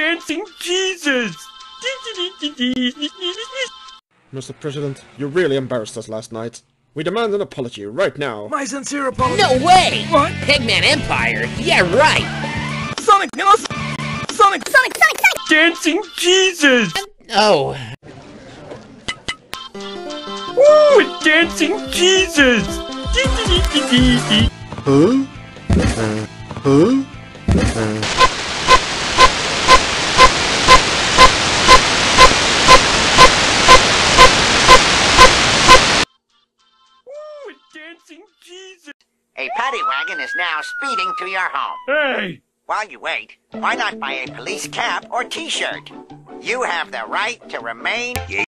dancing Jesus! Mr. President, you really embarrassed us last night. We demand an apology right now. My sincere apology. No way! What? Pigman Empire? Yeah, right! Sonic, you know, Sonic! Dancing Jesus! Oh. Ooh, dancing Jesus! Huh? Huh? Ooh, dancing Jesus! A paddy wagon is now speeding to your home. Hey! While you wait, why not buy a police cap or t-shirt? You have the right to remain